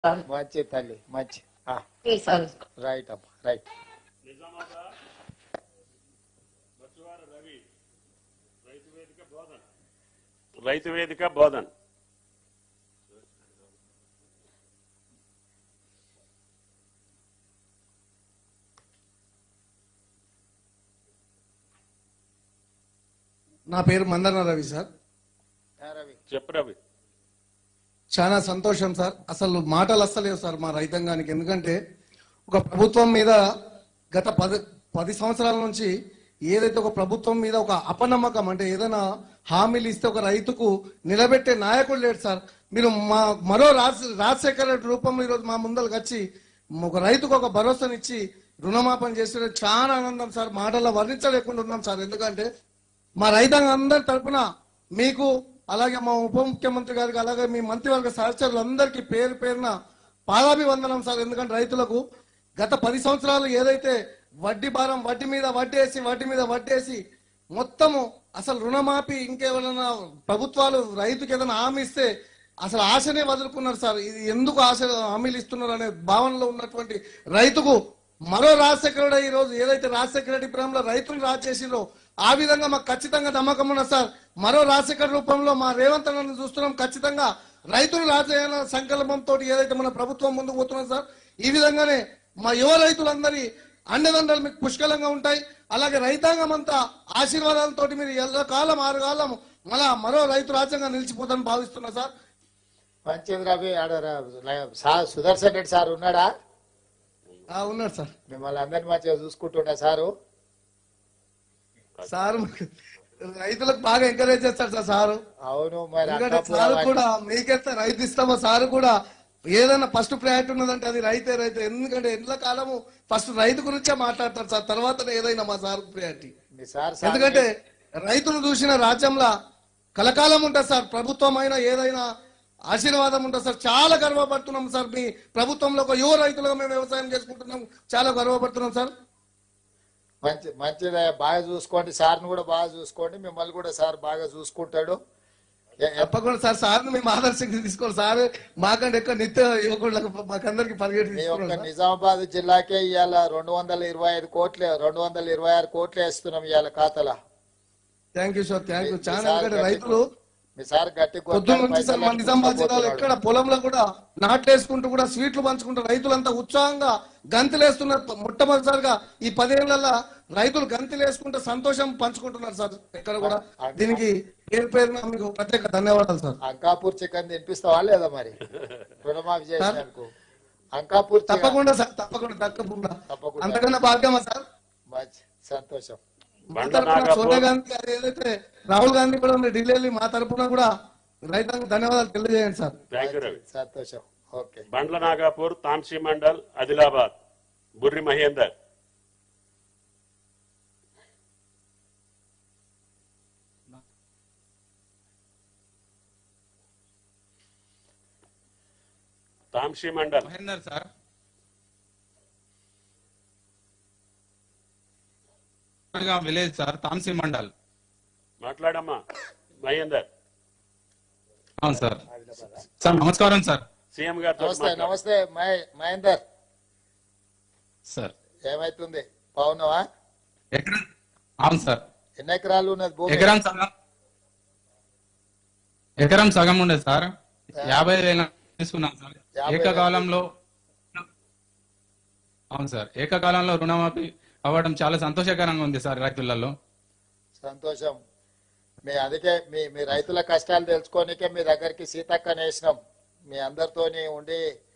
మంచి తల్లి మంచి రైట్ అమ్మా రైట్. రైతు వేదిక బోధన్. నా పేరు మందన రవి సార్. చెప్పు రవి. చాలా సంతోషం సార్. అసలు మాటలు అస్సలేవు సార్ మా రైతాంగానికి. ఎందుకంటే ఒక ప్రభుత్వం మీద గత 10 సంవత్సరాల నుంచి ఏదైతే ఒక ప్రభుత్వం మీద ఒక అపనమ్మకం, అంటే ఏదైనా హామీలు ఇస్తే ఒక రైతుకు నిలబెట్టే నాయకుడు లేడు సార్. మీరు మరో రాజశేఖర రెడ్డి రూపంలో ఈరోజు మా ముందరకు వచ్చి ఒక రైతుకు ఒక భరోసానిచ్చి రుణమాపన చేస్తే చాలా ఆనందం సార్. మాటల్లో వర్ణించలేకుండా ఉన్నాం సార్. ఎందుకంటే మా రైతాంగం అందరి తరఫున మీకు, అలాగే మా ఉప ముఖ్యమంత్రి గారికి, అలాగే మీ మంత్రివర్గ సహచరులందరికీ పేరు పేరున పాదాభివందనం సార్. ఎందుకంటే రైతులకు గత 10 సంవత్సరాలు ఏదైతే వడ్డీ భారం, వడ్డీ మీద వడ్డేసి మొత్తము అసలు రుణమాఫీ, ఇంకేమైనా ప్రభుత్వాలు రైతుకి ఏదైనా హామీ ఇస్తే అసలు ఆశనే వదులుకున్నారు సార్. ఇది ఎందుకు ఆశ హామీలు ఇస్తున్నారు అనే భావనలో ఉన్నటువంటి రైతుకు మరో రాజశేఖర రెడ్డి, ఈ రోజు ఏదైతే రాజశేఖర రెడ్డి ప్రేమలో రైతులు రాజు చేసిండ్రో ఆ విధంగా మాకు ఖచ్చితంగా నమ్మకం ఉన్నది సార్. మరో రాజశేఖర రూపంలో మా రేవంత్ అన్నను చూస్తున్నాం. ఖచ్చితంగా రైతులు రాజయ్య సంకల్పంతో ఏదైతే మన ప్రభుత్వం ముందుకు పోతున్నది సార్, ఈ విధంగానే మా యువ రైతులందరి అండదండలు మీకు పుష్కలంగా ఉంటాయి. అలాగే రైతాంగం అంతా ఆశీర్వాదాలతో మీరు ఎల్లకాలం 6 కాలం మరో రైతు రాజ్యంగా నిలిచిపోతానని భావిస్తున్నా సార్. మంచిది రవి. సుదర్శన్ రెడ్డి సార్ ఉన్నాడా? ఉన్నాడు సార్. మిమ్మల్ని అందరినీ మంచిగా చూసుకుంటున్నా సారు. సార్ రైతులకు బాగా ఎంకరేజ్ చేస్తాడు సార్ సారు. అవును మరి సార్ కూడా మీకెత్తే రైతు ఇస్తామో సార్ కూడా ఏదైనా ఫస్ట్ ప్రయారిటీ ఉన్నదంటే అది రైతే. ఎందుకంటే ఎండ్ల కాలము ఫస్ట్ రైతు గురించే మాట్లాడతారు సార్, తర్వాత ఏదైనా మా సార్ ప్రయారిటీ. ఎందుకంటే రైతులు చూసిన రాజ్యంలో కలకాలం ఉంటుంది సార్. ప్రభుత్వం అయినా ఏదైనా ఆశీర్వాదం ఉంటుంది సార్. చాలా గర్వపడుతున్నాం సార్. మీ ప్రభుత్వంలో ఒక యువ రైతులుగా మేము వ్యవసాయం చేసుకుంటున్నాం, చాలా గర్వపడుతున్నాం సార్. మంచిదే. బాగా చూసుకోండి సార్ని కూడా బాగా చూసుకోండి. మిమ్మల్ని కూడా సార్ బాగా చూసుకుంటాడు. తప్పకుండా సార్. సార్ని మేము ఆదర్శంగా తీసుకోండి సార్. మాకంటే ఎక్కువ నిత్య యువకులకు మాకందరికి నిజామాబాద్ జిల్లాకే ఇవాళ 225 కోట్లు 226 కోట్లు వేస్తున్నాం ఇవాళ ఖాతాలో. Thank you sir. Thank you చాలా. రైతులు మీ సార్ గట్టి పొద్దున్న నుంచి సార్ మా నిజామాబాద్ జిల్లాలో ఎక్కడ పొలంలో కూడా నాట్లేసుకుంటూ కూడా స్వీట్లు పంచుకుంటూ రైతులంతా ఉత్సాహంగా గంతులేస్తున్నారు. మొట్టమొదటిసారిగా ఈ 10 ఏళ్లలో రైతులు గంతులేసుకుంటూ సంతోషం పంచుకుంటున్నారు సార్ ఎక్కడ కూడా. దీనికి పేరు పేరున మీకు ప్రత్యేక ధన్యవాదాలు సార్. అంకాపూర్ చికెన్ తినిపిస్తావా లేదా మరి రుణమాఫీ చేసినందుకు? అంకాపూర్ తప్పకుండా సార్. తప్పకుండా అంతకన్నా భాగ్యమా సార్. మంచి సంతోషం. సోనియా గాంధీ గారు ఏదైతే రాహుల్ గాంధీ కూడా ఢిల్లీ, మా తరఫున కూడా రైతాంగ ధన్యవాదాలు తెలియజేయండి సార్. సంతోషం. Okay. Bandla Nagapur, Tamsi mandal, Adilabad Burri Mahender. Tamsi mandal Mahender sir. Village sir, Tamsi mandal. మాట్లాడమ్మా మహేందర్. అవును సార్. సార్ నమస్కారం సార్. సీఎం గారు నమస్తే మహేందర్ సార్. ఏమైతుంది బాగున్నావా? అవును సార్. ఎన్ని ఎకరాలు ఉన్నది భూమి? ఎకరం సగం ఉండేది సార్. 50,000 తీసుకున్నాం సార్ ఏకకాలంలో. అవును సార్. ఏకకాలంలో రుణమాఫీ అవ్వడం చాలా సంతోషకరంగా ఉంది సార్ రైతులలో. సంతోషం. అందుకే మీ రైతుల కష్టాలు తెలుసుకోనికే మీ దగ్గరికి సీతక్కని వేసినాం. మీ అందరితోని ఉండి